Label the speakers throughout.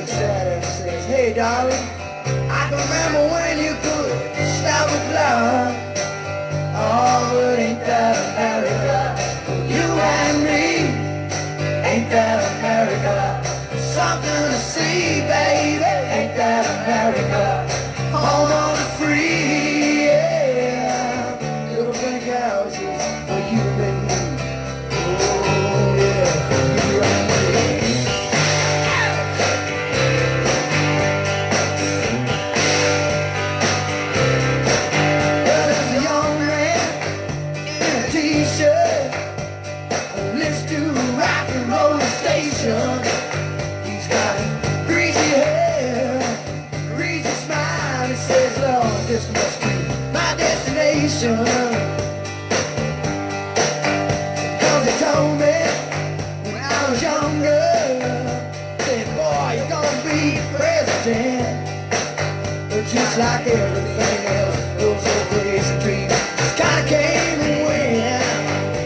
Speaker 1: looks at her and says, "Hey darling, I can remember when you could stop a clock. Oh, but ain't that America? For you and me, ain't that America? Something to see, baby, ain't that America? Home of the free, yeah. Little pink houses for you and me. Oh yeah, for you and me." Well, there's a young man in a t-shirt lives to rock and roll station. He's got greasy hair, greasy smile. He says, "Lord, this must be my destination." Cause he told me when I was younger, said, "Boy, you're gonna be president." But just like everything else, those old crazy dreams just kinda came and went.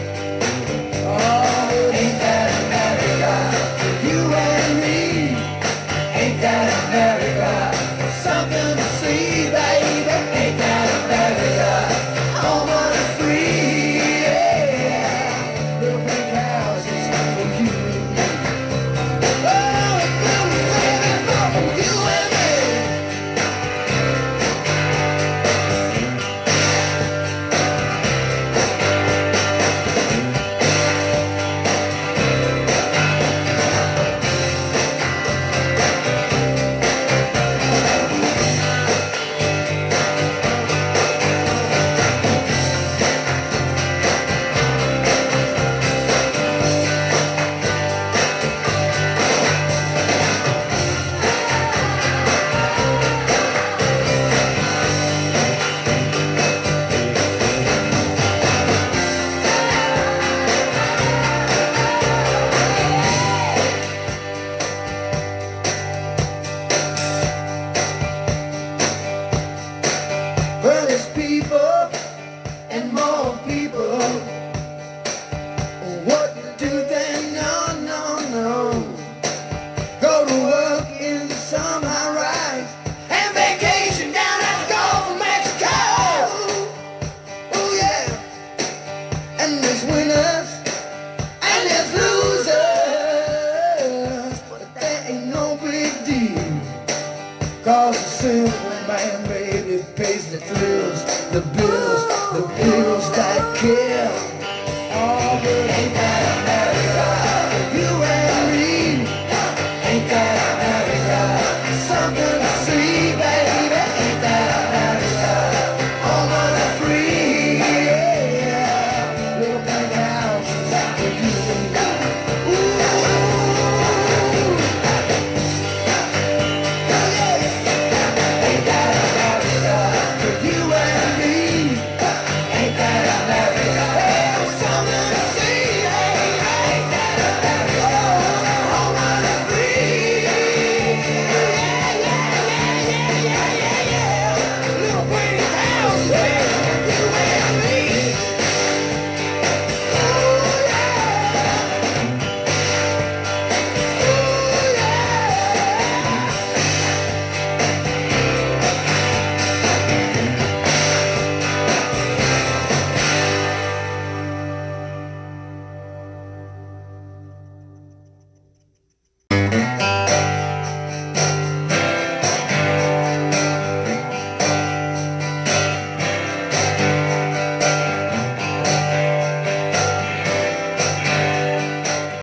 Speaker 1: Oh, ain't that America? You and me, ain't that America? Something to see, baby, ain't that America? Home of the free, yeah. Little pink houses for you and me. Oh, it's blue, baby, for you and me. Well, there's people and more people. What do they know? No, no. Go to work in some high rise and vacation down at the Gulf of Mexico. Oh yeah. And there's winners and there's losers, but that ain't no big deal. Cause the simple man, baby, pays the thrills, the bills.